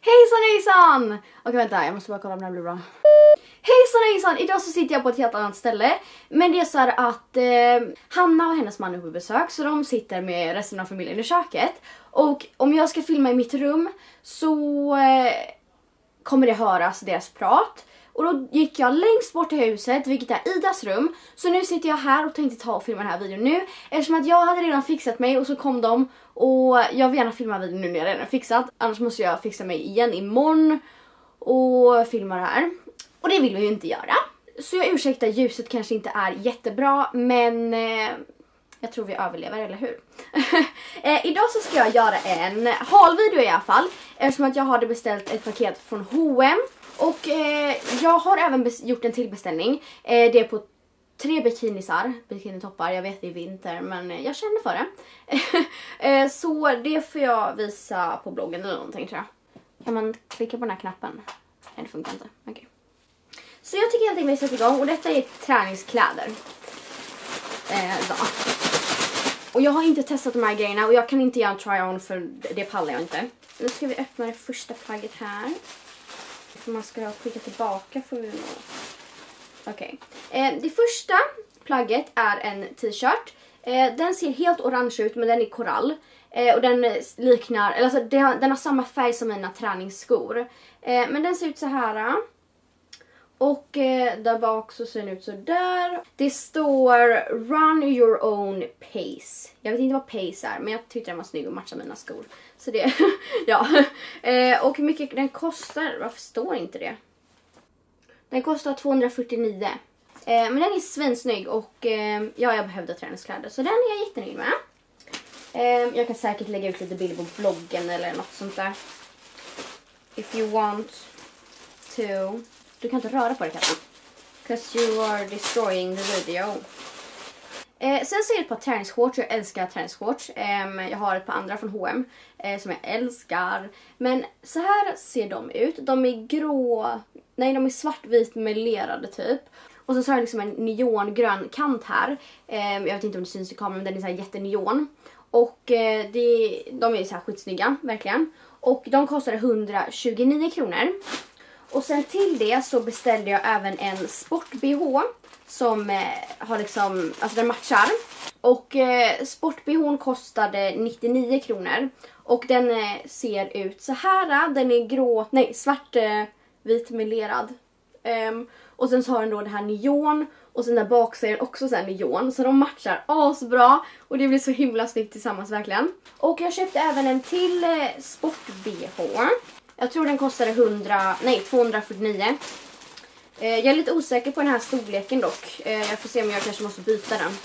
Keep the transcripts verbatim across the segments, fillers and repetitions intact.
Hejsan hejsan! Okej vänta, jag måste bara kolla om det här blir bra. Hejsan hejsan! Idag så sitter jag på ett helt annat ställe. Men det är så här att eh, Hanna och hennes man är på besök. Så de sitter med resten av familjen i köket. Och om jag ska filma i mitt rum så eh, kommer det höras deras prat. Och då gick jag längst bort i huset, vilket är Idas rum. Så nu sitter jag här och tänkte ta och filma den här videon nu. Eftersom att jag hade redan fixat mig och så kom de. Och jag vill gärna filma videon nu när jag redan är fixat. Annars måste jag fixa mig igen imorgon och filma det här. Och det vill vi ju inte göra. Så jag ursäktar, ljuset kanske inte är jättebra. Men eh, jag tror vi överlever, eller hur? eh, idag så ska jag göra en haulvideo i alla fall. Eftersom att jag hade beställt ett paket från H och M. Och eh, jag har även gjort en till beställning. Eh, det är på tre bikinisar, bikinitoppar. Jag vet det är vinter men eh, jag känner för det. eh, så det får jag visa på bloggen eller någonting tror jag. Kan man klicka på den här knappen? Nej, det funkar inte. Okej. Okay. Så jag tycker helt enkelt vi sätter igång. Och detta är träningskläder. Eh, då. Och jag har inte testat de här grejerna. Och jag kan inte göra en try-on för det pallar jag inte. Nu ska vi öppna det första plagget här. För man ska skicka tillbaka för vi nog. Okej. Okay. Eh, det första plagget är en t-shirt. Eh, den ser helt orange ut men den är korall. Eh, och den liknar, eller alltså det har, den har samma färg som mina träningsskor. Eh, men den ser ut så här. Och eh, där bak så ser den ut så där. Det står run your own pace. Jag vet inte vad pace är men jag tyckte den var snygg och matchar mina skor. Så det, ja. Eh, och hur mycket den kostar, varför står inte det? Den kostar tvåhundrafyrtionio. Eh, men den är svinsnygg och eh, ja, jag behövde träningskläder. Så den är jag jättenöjd med. Eh, jag kan säkert lägga ut lite bilder på bloggen eller något sånt där. If you want to. Du kan inte röra på det kanske. Because you are destroying the video. Eh, sen så är det ett par träningsshorts. Jag älskar träningsshorts. Eh, jag har ett par andra från H och M. Eh, som jag älskar. Men så här ser de ut. De är grå. Nej, de är svartvit melerade typ. Och så har jag liksom en neongrön kant här. Eh, jag vet inte om det syns i kameran men den är så här jätteneon. Och eh, det, de är så här skitsnygga, verkligen. Och de kostar etthundratjugonio kronor. Och sen till det så beställde jag även en sport-B H som eh, har liksom, alltså den matchar. Och eh, sport-B H kostade nittionio kronor. Och den eh, ser ut så här. Den är grå, nej svart, eh, vit melerad. Um, och sen så har den då det här neon. Och sen där bak så är den också så här neon. Så de matchar asbra. Och det blir så himla snyggt tillsammans verkligen. Och jag köpte även en till eh, sport-B H. Jag tror den kostade hundra, nej tvåhundrafyrtionio. Eh, jag är lite osäker på den här storleken dock. Eh, jag får se om jag kanske måste byta den.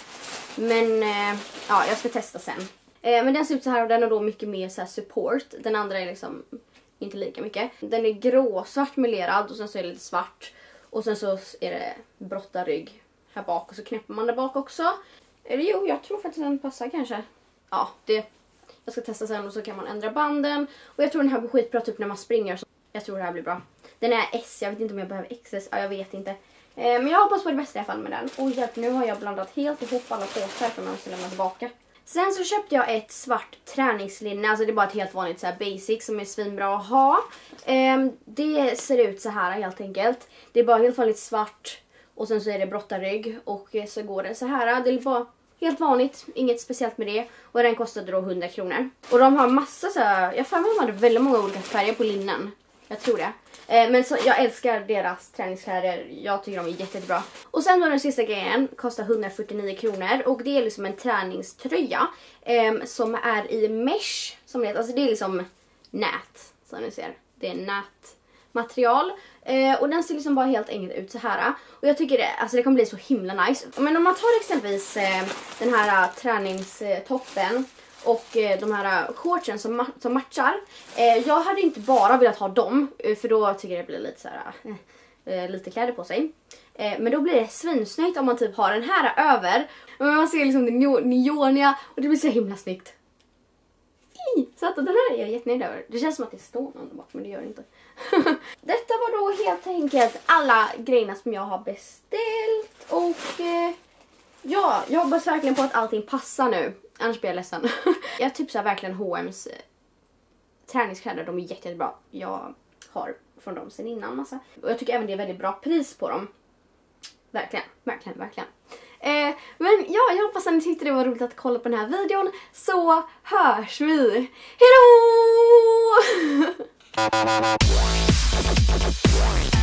Men eh, ja, jag ska testa sen. Eh, men den ser ut så här och den har då mycket mer så här support. Den andra är liksom inte lika mycket. Den är grå, svart melerad och sen så är det lite svart. Och sen så är det brotta rygg här bak och så knäpper man där bak också. Eller jo, jag tror faktiskt den passar kanske. Ja, det... Jag ska testa sen och så kan man ändra banden. Och jag tror den här blir skitbra typ när man springer. Så jag tror det här blir bra. Den är S, jag vet inte om jag behöver X S. Ja, jag vet inte. Eh, men jag hoppas på det bästa i alla fall med den. Och hjälp, nu har jag blandat helt ihop alla påsar för man ska lämna tillbaka. Sen så köpte jag ett svart träningslinne. Alltså det är bara ett helt vanligt så här basic som är svinbra att ha. Eh, det ser ut så här helt enkelt. Det är bara helt vanligt svart. Och sen så är det brotta rygg. Och så går det så här. Det är bara... Helt vanligt, inget speciellt med det. Och den kostade då hundra kronor. Och de har massa så här, jag får med de hade väldigt många olika färger på linnen. Jag tror det. Eh, men så, jag älskar deras träningskläder. Jag tycker de är jättebra. Och sen då den sista grejen kostar hundrafyrtionio kronor. Och det är liksom en träningströja. Eh, som är i mesh. Som det, alltså det är liksom nät. Som ni ser. Det är nätmaterial. Eh, och den ser liksom bara helt enkelt ut så här. Och jag tycker det, alltså det kommer bli så himla nice. Men om man tar exempelvis eh, den här uh, träningstoppen och eh, de här uh, shortsen som, ma som matchar. Eh, jag hade inte bara velat ha dem. För då tycker jag det blir lite så här, eh, lite kläder på sig. Eh, men då blir det svinsnyggt om man typ har den här över. Men man ser liksom det neoniga och det blir så himla snyggt. Så att den här är jag jättenöjd över. Det känns som att det står någon bak men det gör det inte. Detta var då helt enkelt alla grejerna som jag har beställt. Och eh, ja, jag hoppas verkligen på att allting passar nu. Annars blir jag ledsen. Jag tipsar verkligen H och M's träningskläder, de är jätte, jättebra. Jag har från dem sen innan massa. Och jag tycker även det är väldigt bra pris på dem. Verkligen, verkligen, verkligen. Eh, men ja, jag hoppas att ni tyckte det var roligt att kolla på den här videon. Så hörs vi. Hejdå!